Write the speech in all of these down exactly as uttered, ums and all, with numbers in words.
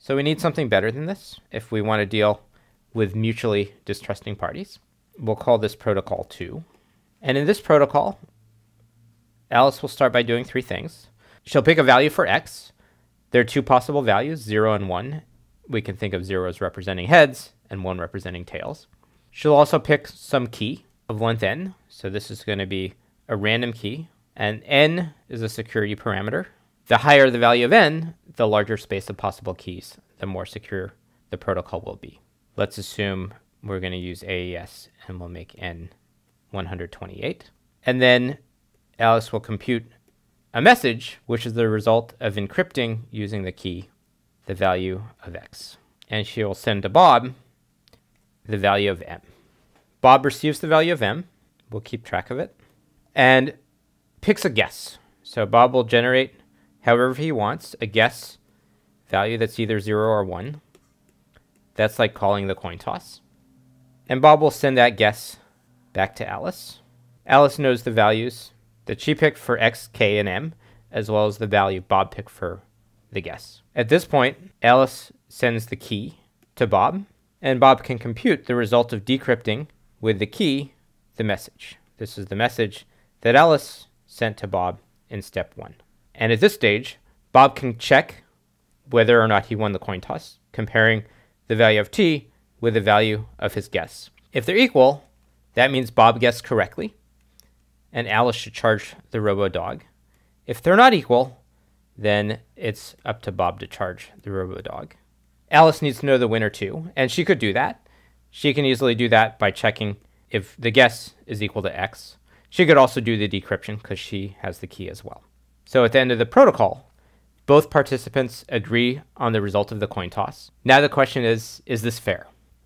So we need something better than this if we want to deal with mutually distrusting parties. We'll call this protocol two. And in this protocol, Alice will start by doing three things. She'll pick a value for x. There are two possible values, zero and one. We can think of zero as representing heads and one representing tails. She'll also pick some key of length n. So this is going to be a random key. And n is a security parameter. The higher the value of n, the larger space of possible keys, the more secure the protocol will be. Let's assume we're going to use A E S and we'll make n one hundred twenty-eight. And then Alice will compute a message, which is the result of encrypting using the key the value of x. And she will send to Bob the value of m. Bob receives the value of m. We'll keep track of it. And picks a guess. So Bob will generate, however he wants, a guess value that's either zero or one. That's like calling the coin toss. And Bob will send that guess back to Alice. Alice knows the values that she picked for x, k, and m, as well as the value Bob picked for the guess. At this point, Alice sends the key to Bob, and Bob can compute the result of decrypting with the key, the message. This is the message that Alice sent to Bob in step one. And at this stage, Bob can check whether or not he won the coin toss, comparing the value of t with the value of his guess. If they're equal, that means Bob guessed correctly, and Alice should charge the robo-dog. If they're not equal, then it's up to Bob to charge the robo-dog. Alice needs to know the winner too, and she could do that. She can easily do that by checking if the guess is equal to x. She could also do the decryption because she has the key as well. So at the end of the protocol, both participants agree on the result of the coin toss. Now the question is, is this fair?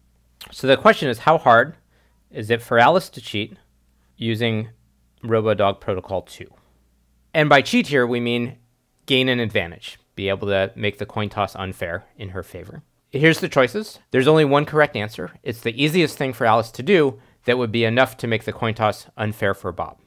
So the question is, how hard is it for Alice to cheat using robo-dog protocol two? And by cheat here, we mean gain an advantage, be able to make the coin toss unfair in her favor. Here's the choices. There's only one correct answer. It's the easiest thing for Alice to do that would be enough to make the coin toss unfair for Bob.